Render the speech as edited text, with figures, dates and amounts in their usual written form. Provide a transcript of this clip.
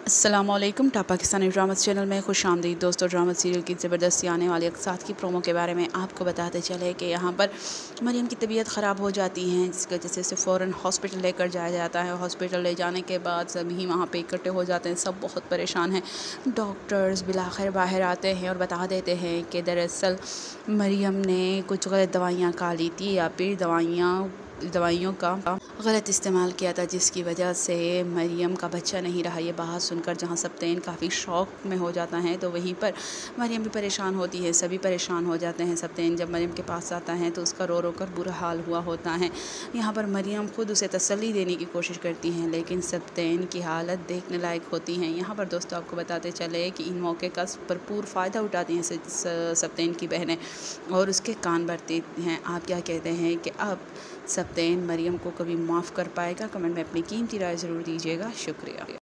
अस्सलामुअलैकुम top Pakistani drama channel में खुश आमदीद दोस्तों। ड्रामा सीरियल की ज़बरदस्ती आने वाली अक़सात की प्रोमो के बारे में आपको बताते चले कि यहाँ पर मरियम की तबीयत ख़राब हो जाती है, जिसकी वजह से उसे फ़ौरन हॉस्पिटल लेकर जाया जाता है। हॉस्पिटल ले जाने के बाद सभी वहाँ पे इकट्ठे हो जाते हैं, सब बहुत परेशान हैं। डॉक्टर्स बिलाखिर बाहर आते हैं और बता देते हैं कि दरअसल मरियम ने कुछ गलत दवाइयाँ खा ली थी या फिर दवाइयों का गलत इस्तेमाल किया था, जिसकी वजह से मरियम का बच्चा नहीं रहा। ये बात सुनकर जहाँ सब्तैन काफ़ी शौक में हो जाता है, तो वहीं पर मरियम भी परेशान होती है, सभी परेशान हो जाते हैं। सब्तैन जब मरियम के पास आता है तो उसका रो रो कर बुरा हाल हुआ होता है। यहाँ पर मरियम खुद उसे तसल्ली देने की कोशिश करती हैं, लेकिन सब्तैन की हालत देखने लायक होती है। यहाँ पर दोस्तों आपको बताते चले कि इन मौके का भरपूर फ़ायदा उठाती हैं सब्तैन की बहनें और उसके कान भरती हैं। आप क्या कहते हैं कि अब सब्तैन मरियम को कभी माफ़ कर पाएगा? कमेंट में अपनी कीमती राय ज़रूर दीजिएगा। शुक्रिया।